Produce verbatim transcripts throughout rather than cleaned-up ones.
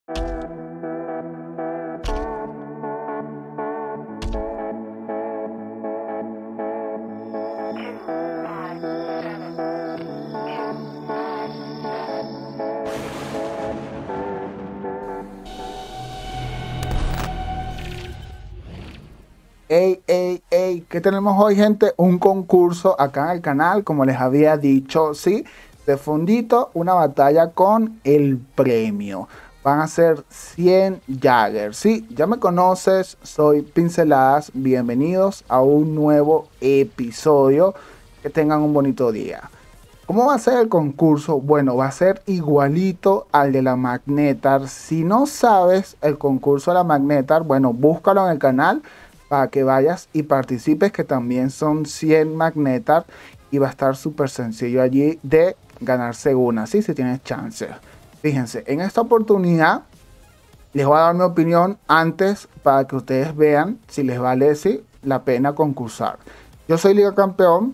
Hey, hey, hey, ¿qué tenemos hoy, gente? Un concurso acá en el canal, como les había dicho, sí, de fondito, una batalla con el premio. Van a ser cien Jagger, sí, ya me conoces, soy Pinceladas, bienvenidos a un nuevo episodio, que tengan un bonito día. ¿Cómo va a ser el concurso? Bueno, va a ser igualito al de la Magnetar. Si no sabes el concurso de la Magnetar, bueno, búscalo en el canal para que vayas y participes, que también son cien Magnetar y va a estar súper sencillo allí de ganarse una, ¿sí? Si tienes chance. Fíjense, en esta oportunidad les voy a dar mi opinión antes para que ustedes vean si les vale sí, la pena concursar. Yo soy Liga Campeón,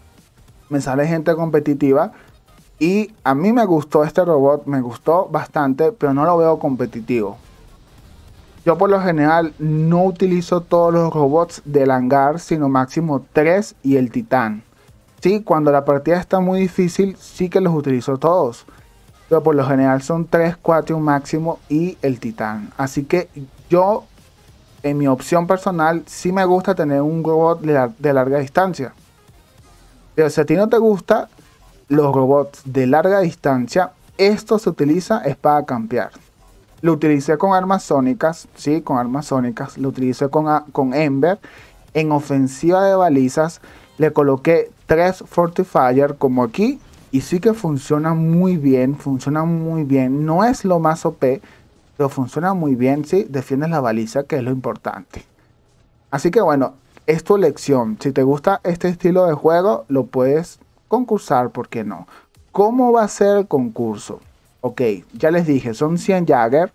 me sale gente competitiva y a mí me gustó este robot, me gustó bastante, pero no lo veo competitivo. Yo por lo general no utilizo todos los robots del hangar, sino máximo tres y el titán. Sí, cuando la partida está muy difícil, sí que los utilizo todos. Pero por lo general son tres, cuatro máximo y el titán. Así que yo, en mi opción personal, sí me gusta tener un robot de, lar de larga distancia. Pero si a ti no te gustan los robots de larga distancia, esto se utiliza es para campear. Lo utilicé con armas sónicas, sí, con armas sónicas. Lo utilicé con, con Ember. En ofensiva de balizas le coloqué tres Fortifier como aquí. Y sí que funciona muy bien, funciona muy bien. No es lo más O P, pero funciona muy bien, sí. Defiendes la baliza, que es lo importante. Así que bueno, es tu elección. Si te gusta este estilo de juego, lo puedes concursar, ¿por qué no? ¿Cómo va a ser el concurso? Ok, ya les dije, son cien Jagger.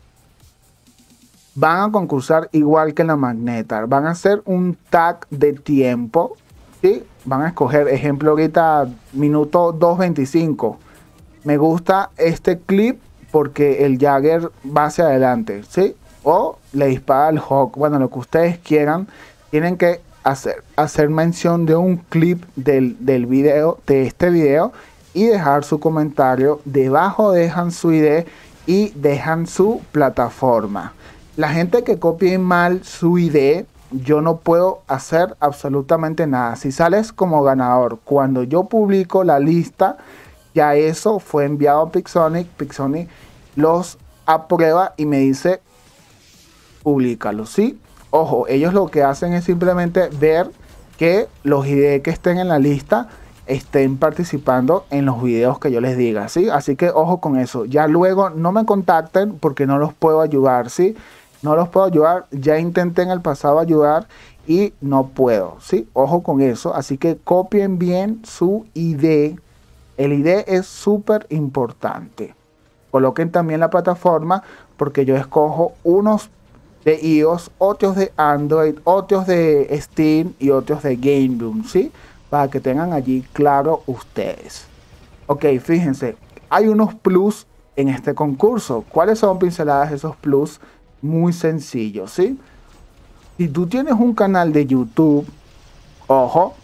Van a concursar igual que en la Magnetar. Van a hacer un tag de tiempo. ¿Sí? Van a escoger, ejemplo, ahorita minuto dos veinticinco. Me gusta este clip porque el Jagger va hacia adelante. ¿Sí? O le dispara al Hawk. Bueno, lo que ustedes quieran. Tienen que hacer, hacer mención de un clip del, del video, de este video. Y dejar su comentario. Debajo dejan su I D y dejan su plataforma. La gente que copie mal su I D, yo no puedo hacer absolutamente nada. Si sales como ganador, cuando yo publico la lista, ya eso fue enviado a Pixonic. Pixonic los aprueba y me dice, públicalo, ¿sí? Ojo, ellos lo que hacen es simplemente ver que los I D que estén en la lista estén participando en los videos que yo les diga, ¿sí? Así que ojo con eso. Ya luego no me contacten porque no los puedo ayudar, ¿sí? No los puedo ayudar. Ya intenté en el pasado ayudar y no puedo, ¿sí? Ojo con eso. Así que copien bien su I D. El I D es súper importante. Coloquen también la plataforma porque yo escojo unos de iOS, otros de Android, otros de Steam y otros de Game Room, ¿sí? Para que tengan allí claro ustedes. Ok, fíjense, hay unos plus en este concurso. ¿Cuáles son, Pinceladas, esos plus? Muy sencillos, ¿sí? Si tú tienes un canal de YouTube, ojo,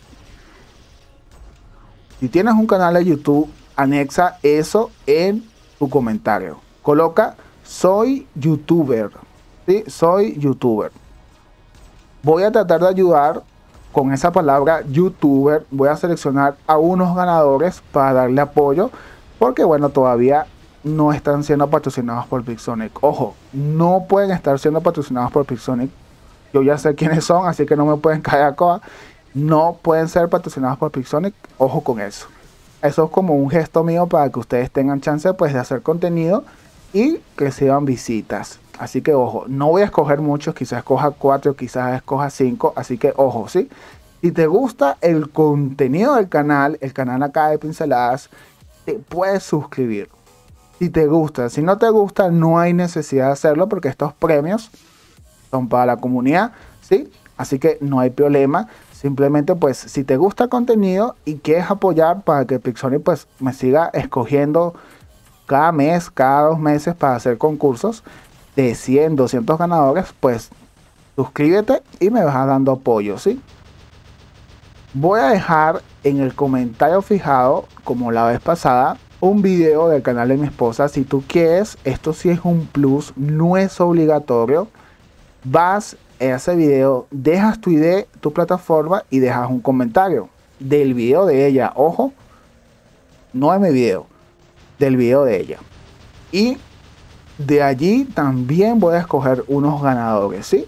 si tienes un canal de YouTube, anexa eso en tu comentario. Coloca, soy youtuber, ¿sí? Soy youtuber. Voy a tratar de ayudar con esa palabra youtuber. Voy a seleccionar a unos ganadores para darle apoyo, porque bueno, todavía no están siendo patrocinados por Pixonic. Ojo, no pueden estar siendo patrocinados por Pixonic. Yo ya sé quiénes son, así que no me pueden caer a coa. No pueden ser patrocinados por Pixonic. Ojo con eso. Eso es como un gesto mío para que ustedes tengan chance pues de hacer contenido y que reciban visitas. Así que ojo, no voy a escoger muchos, quizás escoja cuatro, quizás escoja cinco. Así que ojo, ¿sí? Si te gusta el contenido del canal, el canal acá de Pinceladas, te puedes suscribir. Si te gusta, si no te gusta, no hay necesidad de hacerlo porque estos premios son para la comunidad, ¿sí? Así que no hay problema. Simplemente pues si te gusta el contenido y quieres apoyar para que Pixonic pues me siga escogiendo cada mes, cada dos meses para hacer concursos de cien, doscientos ganadores, pues suscríbete y me vas dando apoyo, ¿sí? Voy a dejar en el comentario fijado, como la vez pasada, un video del canal de mi esposa. Si tú quieres, esto sí es un plus, no es obligatorio. Vas a ese video, dejas tu I D, tu plataforma y dejas un comentario del video de ella. Ojo, no de mi video, del video de ella. Y de allí también voy a escoger unos ganadores, ¿sí?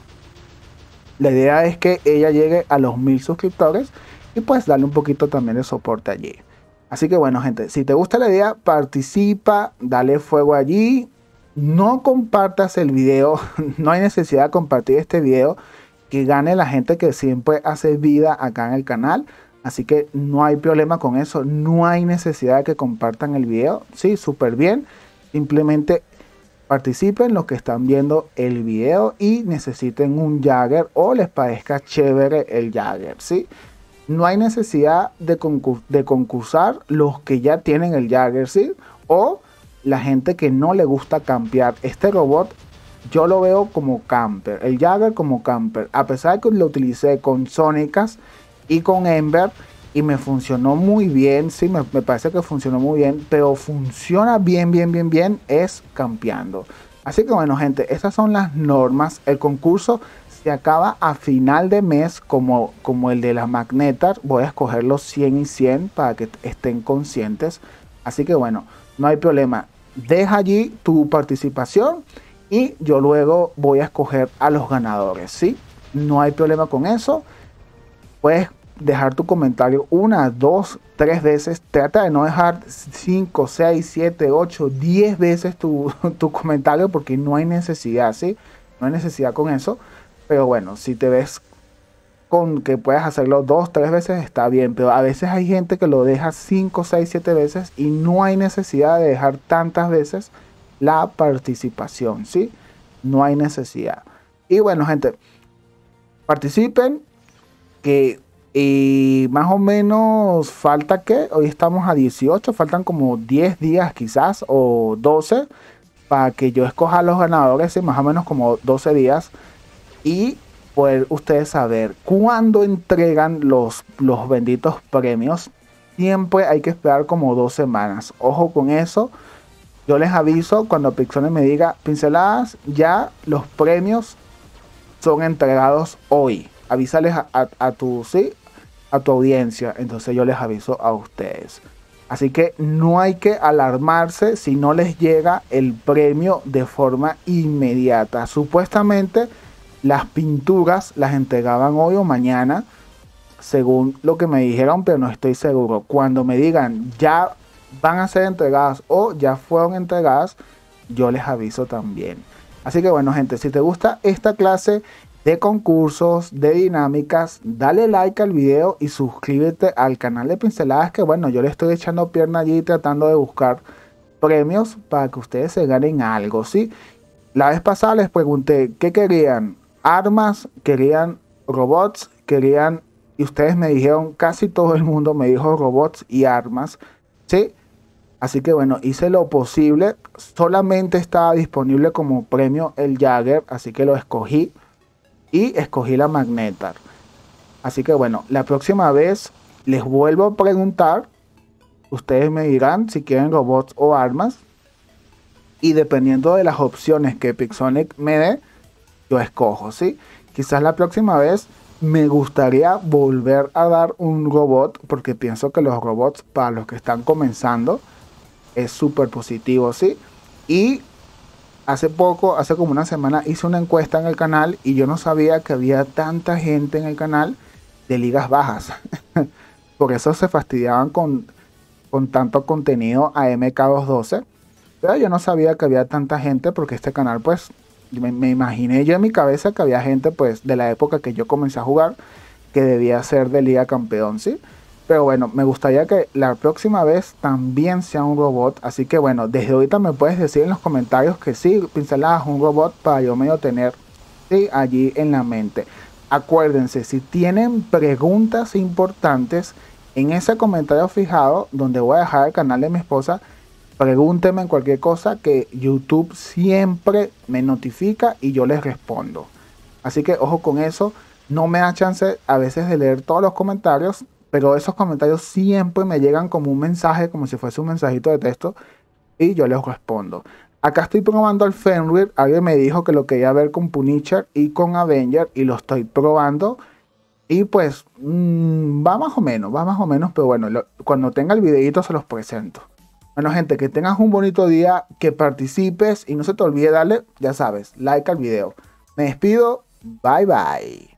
La idea es que ella llegue a los mil suscriptores y pues darle un poquito también de soporte allí. Así que bueno, gente, si te gusta la idea, participa, dale fuego allí. No compartas el video, no hay necesidad de compartir este video, que gane la gente que siempre hace vida acá en el canal. Así que no hay problema con eso, no hay necesidad de que compartan el video. Sí, súper bien, simplemente participen los que están viendo el video y necesiten un Jagger o les parezca chévere el Jagger, ¿sí? No hay necesidad de, concurs de concursar los que ya tienen el Jagger, ¿sí? O la gente que no le gusta campear. Este robot yo lo veo como camper, el Jagger como camper, a pesar de que lo utilicé con Sónicas y con Ember y me funcionó muy bien, sí, me, me parece que funcionó muy bien, pero funciona bien, bien, bien, bien, es campeando. Así que bueno, gente, estas son las normas. El concurso se acaba a final de mes, como, como el de las Magnetar. Voy a escoger los cien y cien para que estén conscientes. Así que bueno, no hay problema. Deja allí tu participación y yo luego voy a escoger a los ganadores, ¿sí? No hay problema con eso. Puedes dejar tu comentario una, dos, tres veces. Trata de no dejar cinco, seis, siete, ocho, diez veces tu, tu comentario, porque no hay necesidad, ¿sí? No hay necesidad con eso. Pero bueno, si te ves con que puedes hacerlo dos, tres veces, está bien. Pero a veces hay gente que lo deja cinco, seis, siete veces y no hay necesidad de dejar tantas veces la participación, ¿sí? No hay necesidad. Y bueno, gente, participen, que y más o menos falta que hoy estamos a dieciocho, faltan como diez días quizás o doce para que yo escoja a los ganadores, y más o menos como doce días, y poder ustedes saber cuándo entregan los, los benditos premios. Siempre hay que esperar como dos semanas. Ojo con eso. Yo les aviso cuando Pixones me diga: Pinceladas, ya los premios son entregados hoy. Avísales a, a, a tu sí, a tu audiencia. Entonces yo les aviso a ustedes. Así que no hay que alarmarse si no les llega el premio de forma inmediata. Supuestamente las pinturas las entregaban hoy o mañana, según lo que me dijeron, pero no estoy seguro. Cuando me digan ya van a ser entregadas o ya fueron entregadas, yo les aviso también. Así que bueno, gente, si te gusta esta clase de concursos, de dinámicas, dale like al video y suscríbete al canal de Pinceladas, que bueno, yo le estoy echando pierna allí tratando de buscar premios para que ustedes se ganen algo, ¿sí? La vez pasada les pregunté qué querían: armas, querían robots, querían, y ustedes me dijeron, casi todo el mundo me dijo robots y armas, ¿sí? Así que bueno, hice lo posible. Solamente estaba disponible como premio el Jagger, así que lo escogí. Y escogí la Magnetar. Así que bueno, la próxima vez les vuelvo a preguntar. Ustedes me dirán si quieren robots o armas. Y dependiendo de las opciones que Pixonic me dé, yo escojo, ¿sí? Quizás la próxima vez me gustaría volver a dar un robot, porque pienso que los robots para los que están comenzando es súper positivo, ¿sí? Y hace poco, hace como una semana, hice una encuesta en el canal y yo no sabía que había tanta gente en el canal de ligas bajas. Por eso se fastidiaban con, con tanto contenido a M K doscientos doce. Pero yo no sabía que había tanta gente, porque este canal, pues, me, me imaginé yo en mi cabeza que había gente, pues, de la época que yo comencé a jugar, que debía ser de Liga Campeón, ¿sí? Pero bueno, me gustaría que la próxima vez también sea un robot. Así que bueno, desde ahorita me puedes decir en los comentarios que sí, Pinceladas, un robot, para yo medio tener, ¿sí?, allí en la mente. Acuérdense, si tienen preguntas importantes, en ese comentario fijado, donde voy a dejar el canal de mi esposa, pregúntenme en cualquier cosa que YouTube siempre me notifica y yo les respondo. Así que ojo con eso, no me da chance a veces de leer todos los comentarios, pero esos comentarios siempre me llegan como un mensaje, como si fuese un mensajito de texto y yo les respondo. Acá estoy probando el Fenrir, alguien me dijo que lo quería ver con Punisher y con Avenger y lo estoy probando. Y pues mmm, va más o menos, va más o menos, pero bueno, lo, cuando tenga el videito se los presento. Bueno, gente, que tengas un bonito día, que participes y no se te olvide darle, ya sabes, like al video. Me despido, bye bye.